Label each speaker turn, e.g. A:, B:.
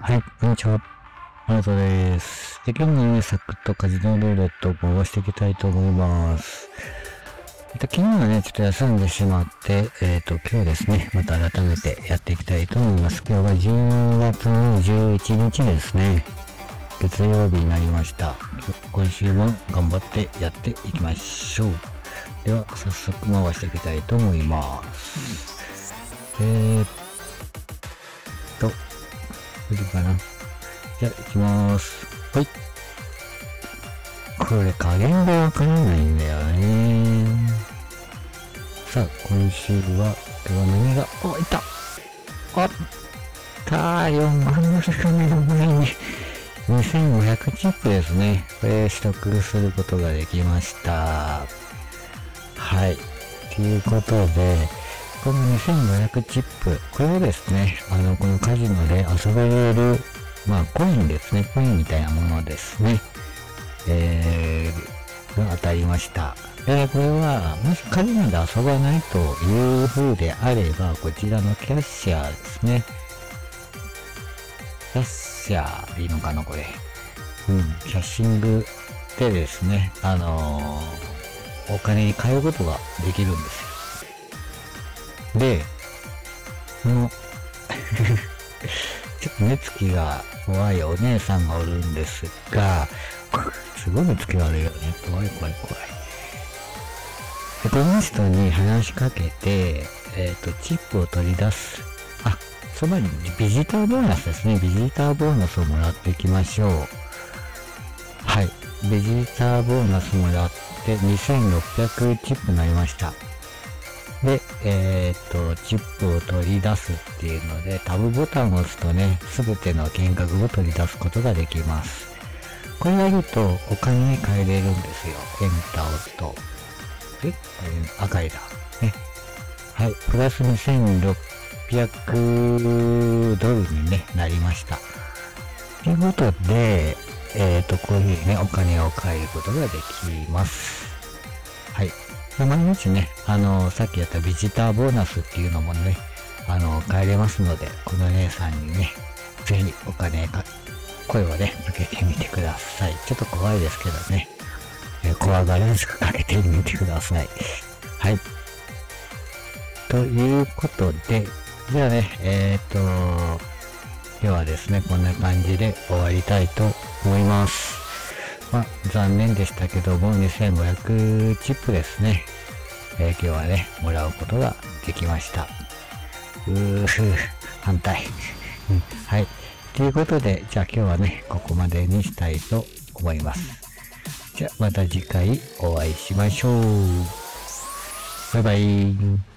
A: はい、こんにちは。マナトです。で、今日もね、サクッとカジノルーレットを回していきたいと思います。昨日はね、ちょっと休んでしまって、今日ですね、また改めてやっていきたいと思います。今日は10月の11日ですね。月曜日になりました。今週も頑張ってやっていきましょう。では、早速回していきたいと思います。いいかな。じゃあ、行きまーす。はい。これ加減がわからないんだよね。さあ、今週は、今日は何が、お、いたあったー、4万の魚の前に、2500チップですね。これ、取得することができました。はい。ということで、この2500チップ、これをですね、このカジノで遊べる、コインですね。コインみたいなものですね。が当たりました。これは、もしカジノで遊ばないという風であれば、こちらのキャッシャーですね。キャッシャーでいいのかな、これ。キャッシングでですね、お金に変えることができるんですよ。で、ちょっと目つきが怖いお姉さんがおるんですが、すごい目つき悪いよね。怖い。で、この人に話しかけて、チップを取り出す。そばにビジターボーナスですね。ビジターボーナスをもらっていきましょう。はい。ビジターボーナスもらって2600チップになりました。で、チップを取り出すっていうので、タブボタンを押すとね、すべての金額を取り出すことができます。これをやると、お金に変えれるんですよ。エンターを押すと。赤いだ。ね。はい。プラス2600ドルに、ね、なりました。ということで、こういうふうにね、お金を変えることができます。はい。毎日ね、さっきやったビジターボーナスっていうのもね、変えれますので、この姉さんにね、ぜひ声をね、かけてみてください。ちょっと怖いですけどね、怖がらずかけてみてください。はい。ということで、じゃあね、今日はですね、こんな感じで終わりたいと思います。残念でしたけども、2500チップですね。今日はね、もらうことができました。反対。はい。ということで、じゃあ今日はね、ここまでにしたいと思います。じゃあまた次回お会いしましょう。バイバイ。